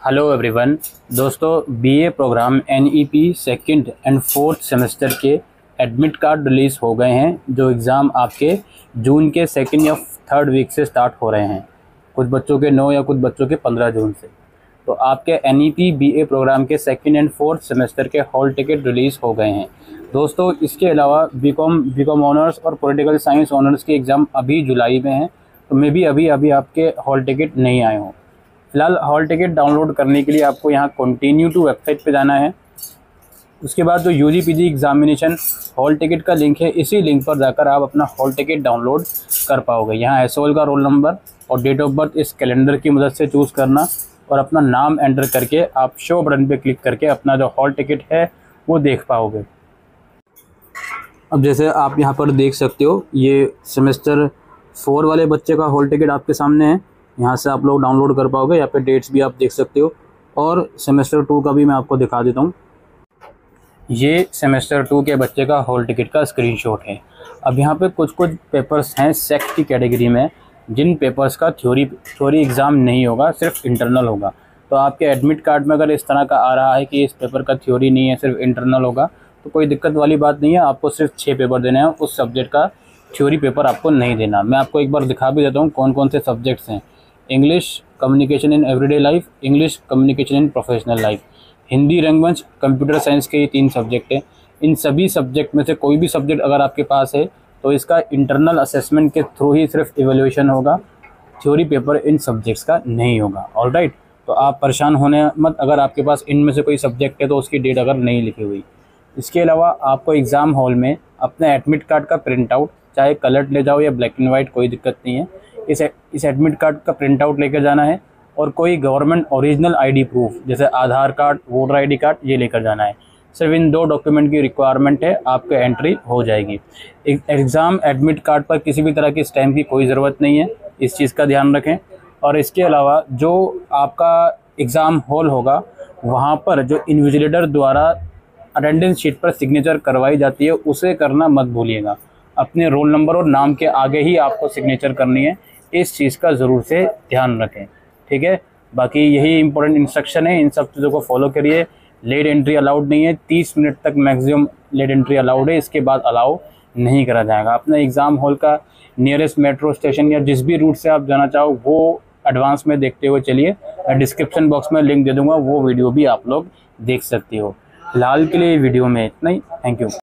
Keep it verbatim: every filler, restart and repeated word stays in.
Hello everyone. दोस्तों, BA program NEP second and fourth semester के admit card release हो गए हैं, जो एग्ज़ाम आपके जून के सेकंड या थर्ड वीक से स्टार्ट हो रहे हैं। कुछ बच्चों के नौ या कुछ बच्चों के पंद्रह जून से। तो आपके एनईपी बीए प्रोग्राम के सेकंड एंड फोर्थ सेमेस्टर के हॉल टिकट रिलीज़ हो गए हैं। दोस्तों, इसके अलावा बीकॉम बीकॉम ऑनर्स और पॉलिटिकल साइंस ऑनर्स के एग्ज़ाम अभी जुलाई में हैं, तो मे भी अभी अभी आपके हॉल टिकट नहीं आए हों। फिलहाल हॉल टिकट डाउनलोड करने के लिए आपको यहाँ कंटिन्यू टू वेबसाइट पे जाना है। उसके बाद जो UG PG examination hall ticket का लिंक है, इसी लिंक पर जाकर आप अपना हॉल टिकट डाउनलोड कर पाओगे। यहाँ एसओएल का रोल नंबर और डेट ऑफ बर्थ इस कैलेंडर की मदद से चूज़ करना और अपना नाम एंटर करके आप शो बटन पे क्लिक करके अपना जो हॉल टिकट है वो देख पाओगे। अब जैसे आप यहाँ पर देख सकते हो, ये सेमेस्टर फोर वाले बच्चे का हॉल टिकट आपके सामने है। यहाँ से आप लोग डाउनलोड कर पाओगे। यहाँ पे डेट्स भी आप देख सकते हो और सेमेस्टर टू का भी मैं आपको दिखा देता हूँ। ये सेमेस्टर टू के बच्चे का हॉल टिकट का स्क्रीनशॉट है। अब यहाँ पे कुछ कुछ पेपर्स हैं सेक्ट की कैटेगरी में, जिन पेपर्स का थ्योरी थ्योरी एग्ज़ाम नहीं होगा, सिर्फ इंटरनल होगा। तो आपके एडमिट कार्ड में अगर इस तरह का आ रहा है कि इस पेपर का थ्योरी नहीं है, सिर्फ इंटरनल होगा, तो कोई दिक्कत वाली बात नहीं है। आपको सिर्फ छः पेपर देने हैं, उस सब्जेक्ट का थ्योरी पेपर आपको नहीं देना। मैं आपको एक बार दिखा भी देता हूँ कौन कौन से सब्जेक्ट्स हैं। English communication in everyday life, English communication in professional life, Hindi रंगमंच, कंप्यूटर साइंस के ये तीन सब्जेक्ट हैं। इन सभी सब्जेक्ट में से कोई भी सब्जेक्ट अगर आपके पास है तो इसका इंटरनल असेसमेंट के थ्रू ही सिर्फ इवैल्यूएशन होगा, थ्योरी पेपर इन सब्जेक्ट्स का नहीं होगा। ऑलराइट, तो आप परेशान होने मत अगर आपके पास इनमें से कोई सब्जेक्ट है तो उसकी डेट अगर नहीं लिखी हुई। इसके अलावा आपको एग्ज़ाम हॉल में अपने एडमिट कार्ड का प्रिंट आउट, चाहे कलर्ड ले जाओ या ब्लैक एंड वाइट, कोई दिक्कत नहीं है। इस इस एडमिट कार्ड का प्रिंट आउट लेकर जाना है और कोई गवर्नमेंट ओरिजिनल आईडी प्रूफ जैसे Aadhaar card, voter ID card, ये लेकर जाना है। सिर्फ इन दो डॉक्यूमेंट की रिक्वायरमेंट है, आपके एंट्री हो जाएगी। एग्ज़ाम एडमिट कार्ड पर किसी भी तरह की स्टैम्प की कोई ज़रूरत नहीं है, इस चीज़ का ध्यान रखें। और इसके अलावा जो आपका एग्ज़ाम हॉल होगा, वहाँ पर जो इन्विजिलेटर द्वारा अटेंडेंस शीट पर सिग्नेचर करवाई जाती है, उसे करना मत भूलिएगा। अपने रोल नंबर और नाम के आगे ही आपको सिग्नेचर करनी है, इस चीज़ का ज़रूर से ध्यान रखें, ठीक है। बाकी यही इंपॉर्टेंट इंस्ट्रक्शन है, इन सब चीज़ों को फॉलो करिए। लेट एंट्री अलाउड नहीं है, तीस मिनट तक मैक्सिमम लेट एंट्री अलाउड है, इसके बाद अलाउ नहीं करा जाएगा। अपना एग्ज़ाम हॉल का नियरेस्ट मेट्रो स्टेशन या जिस भी रूट से आप जाना चाहो वो एडवांस में देखते हुए चलिए। मैं डिस्क्रिप्शन बॉक्स में लिंक दे दूँगा, वो वीडियो भी आप लोग देख सकते हो। फिलहाल के लिए वीडियो में इतना ही। Thank you.